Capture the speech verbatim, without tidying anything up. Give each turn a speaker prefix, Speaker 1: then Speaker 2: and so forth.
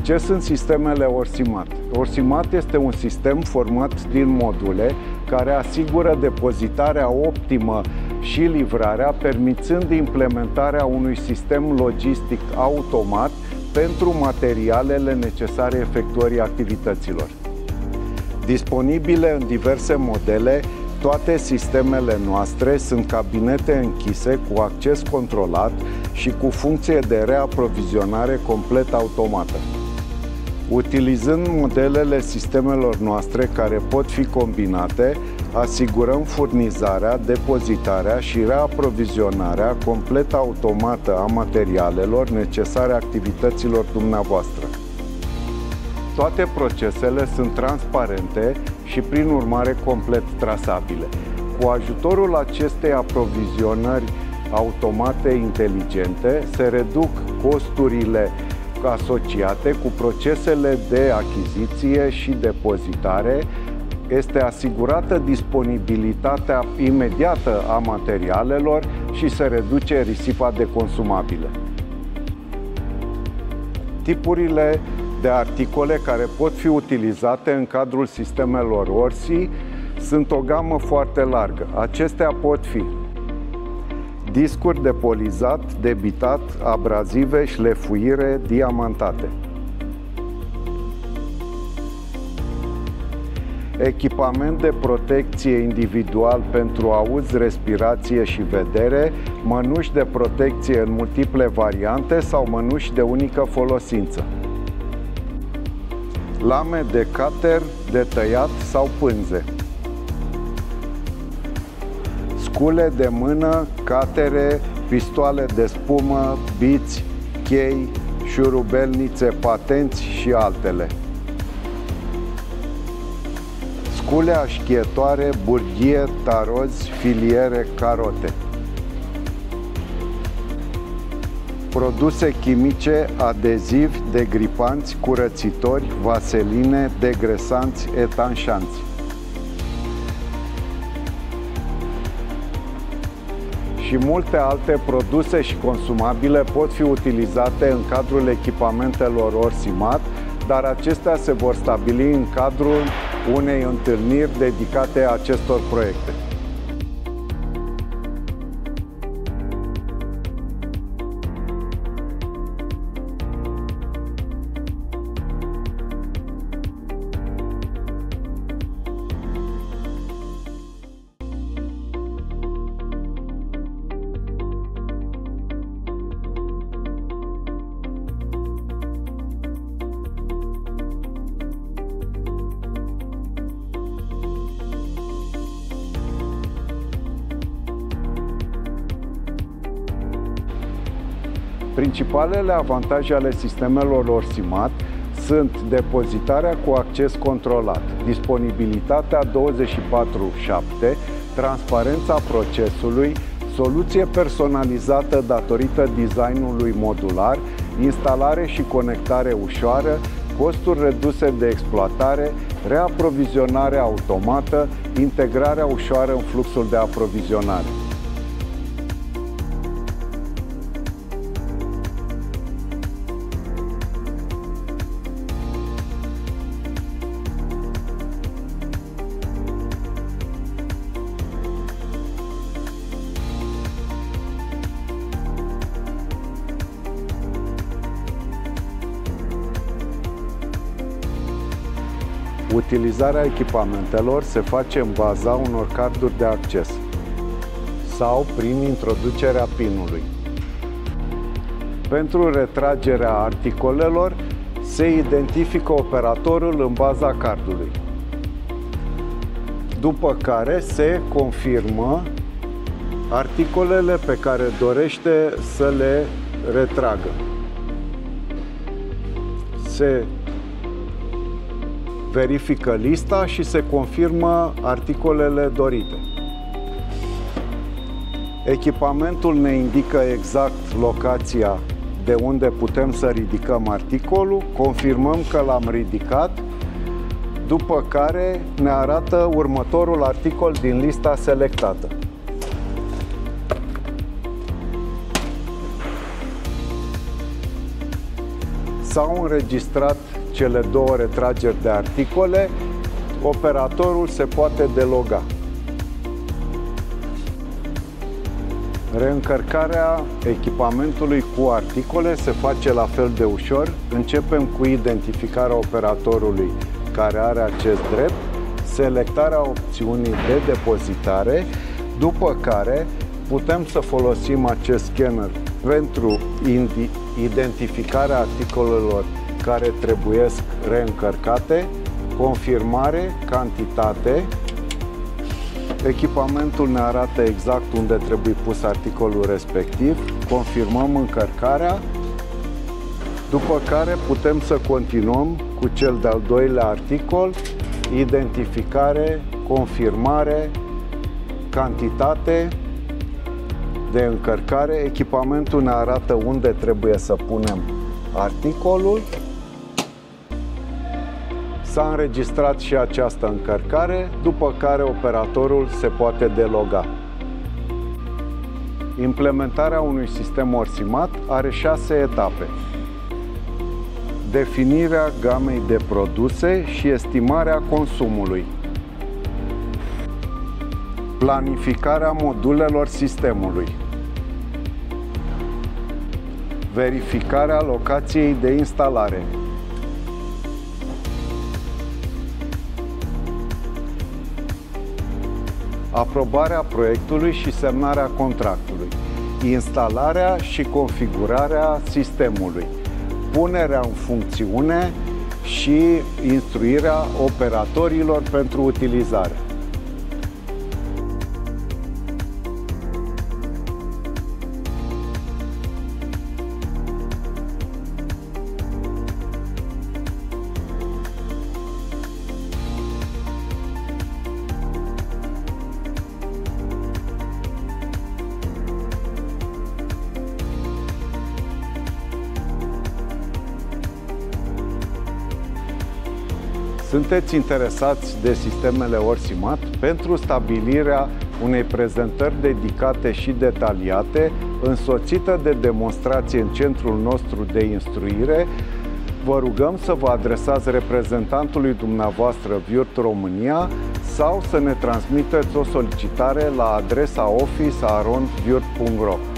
Speaker 1: Ce sunt sistemele OrsiMat? OrsiMat este un sistem format din module care asigură depozitarea optimă și livrarea, permițând implementarea unui sistem logistic automat pentru materialele necesare efectuării activităților. Disponibile în diverse modele, toate sistemele noastre sunt cabinete închise cu acces controlat și cu funcție de reaprovizionare complet automată. Utilizând modelele sistemelor noastre care pot fi combinate, asigurăm furnizarea, depozitarea și reaprovizionarea complet automată a materialelor necesare activităților dumneavoastră. Toate procesele sunt transparente și, prin urmare, complet trasabile. Cu ajutorul acestei aprovizionări automate inteligente, se reduc costurile asociate cu procesele de achiziție și depozitare, este asigurată disponibilitatea imediată a materialelor și se reduce risipa de consumabile. Tipurile de articole care pot fi utilizate în cadrul sistemelor Orsi sunt o gamă foarte largă. Acestea pot fi discuri de polizat, debitat, abrazive, șlefuire, diamantate. Echipament de protecție individual pentru auz, respirație și vedere, mănuși de protecție în multiple variante sau mănuși de unică folosință. Lame de cutter, de tăiat sau pânze. Scule de mână, catere, pistoale de spumă, biți, chei, șurubelnițe, patenți și altele. Scule așchietoare, burghie, tarozi, filiere, carote. Produse chimice, adezivi, degripanți, curățitori, vaseline, degresanți, etanșanți. Și multe alte produse și consumabile pot fi utilizate în cadrul echipamentelor OrsiMat, dar acestea se vor stabili în cadrul unei întâlniri dedicate acestor proiecte. Principalele avantaje ale sistemelor OrsiMat sunt depozitarea cu acces controlat, disponibilitatea douăzeci și patru șapte, transparența procesului, soluție personalizată datorită designului modular, instalare și conectare ușoară, costuri reduse de exploatare, reaprovizionare automată, integrarea ușoară în fluxul de aprovizionare. Utilizarea echipamentelor se face în baza unor carduri de acces sau prin introducerea pinului. Pentru retragerea articolelor se identifică operatorul în baza cardului, după care se confirmă articolele pe care dorește să le retragă. Se verifică lista și se confirmă articolele dorite. Echipamentul ne indică exact locația de unde putem să ridicăm articolul, confirmăm că l-am ridicat, după care ne arată următorul articol din lista selectată. s-au înregistrat cele două retrageri de articole, operatorul se poate deloga. Reîncărcarea echipamentului cu articole se face la fel de ușor. Începem cu identificarea operatorului care are acest drept, selectarea opțiunii de depozitare, după care putem să folosim acest scanner pentru identificarea articolelor care trebuiesc reîncărcate, confirmare, cantitate. Echipamentul ne arată exact unde trebuie pus articolul respectiv, confirmăm încărcarea, după care putem să continuăm cu cel de-al doilea articol, identificare, confirmare, cantitate de încărcare. Echipamentul ne arată unde trebuie să punem articolul. S-a înregistrat și această încărcare, după care operatorul se poate deloga. Implementarea unui sistem ORSIMAT are șase etape: definirea gamei de produse și estimarea consumului, planificarea modulelor sistemului, verificarea locației de instalare, aprobarea proiectului și semnarea contractului, instalarea și configurarea sistemului, punerea în funcțiune și instruirea operatorilor pentru utilizare. Sunteți interesați de sistemele ORSIMAT? Pentru stabilirea unei prezentări dedicate și detaliate, însoțită de demonstrație în centrul nostru de instruire, vă rugăm să vă adresați reprezentantului dumneavoastră Würth România sau să ne transmiteți o solicitare la adresa office arond würth punct ro.